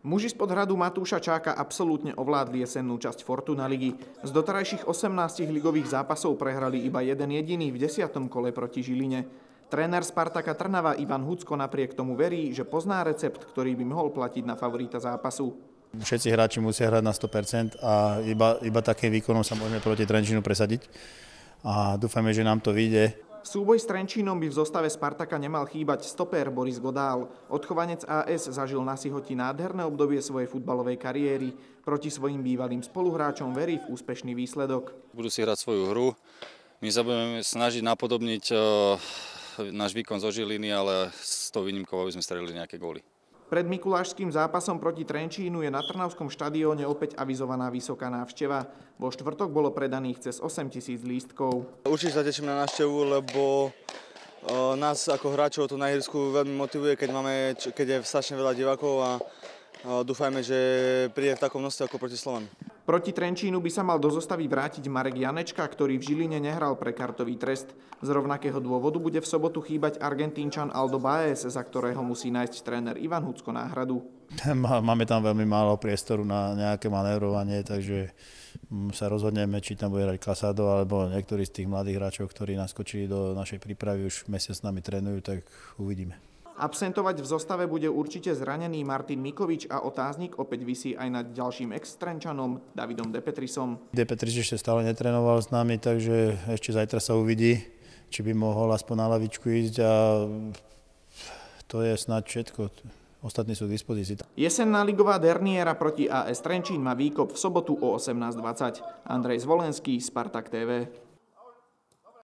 Muži z Podhradu Matúša Čáka absolútne ovládli jesennú časť Fortuna ligy. Z doterajších 18 ligových zápasov prehrali iba jeden jediný v 10. kole proti Žiline. Tréner Spartaka Trnava Ivan Hucko napriek tomu verí, že pozná recept, ktorý by mohol platiť na favorita zápasu. Všetci hráči musia hrať na 100% a iba takým výkonom sa môžeme proti Trenčínu presadiť. A dúfame, že nám to vyjde. Súboj s Trenčínom by v zostave Spartaka nemal chýbať stoper Boris Godál. Odchovanec AS zažil na Sihoti nádherné obdobie svojej futbalovej kariéry. Proti svojim bývalým spoluhráčom verí v úspešný výsledok. Budú si hrať svoju hru. My sa budeme snažiť napodobniť náš výkon zo Žiliny, ale s tou výnimkou, aby sme strelili nejaké góly. Pred mikulášským zápasom proti Trenčínu je na Trnavskom štadióne opäť avizovaná vysoká návšteva. Vo štvrtok bolo predaných cez 8 000 lístkov. Určite sa teším na návštevu, lebo nás ako hráčov tu na ihrisku veľmi motivuje, keď je strašne veľa divákov a dúfajme, že príde v takom množstve ako proti Slovanu. Proti Trenčínu by sa mal do zostavy vrátiť Marek Janečka, ktorý v Žiline nehral pre kartový trest. Z rovnakého dôvodu bude v sobotu chýbať Argentínčan Aldo Baez, za ktorého musí nájsť tréner Ivan Hucko náhradu. Máme tam veľmi málo priestoru na nejaké manévrovanie, takže sa rozhodneme, či tam bude hrať Casado alebo niektorí z tých mladých hráčov, ktorí naskočili do našej prípravy, už mesiac s nami trénujú, tak uvidíme. Absentovať v zostave bude určite zranený Martin Mikovič a otáznik opäť visí aj nad ďalším ex-Trenčanom Davidom De Petrisom. De Petris ešte stále netrénoval s nami, takže ešte zajtra sa uvidí, či by mohol aspoň na lavičku ísť a to je snáď všetko. Ostatní sú k dispozícii. Jesenná ligová derniéra proti AS Trenčín má výkop v sobotu o 18:20. Andrej Zvolenský, Spartak TV.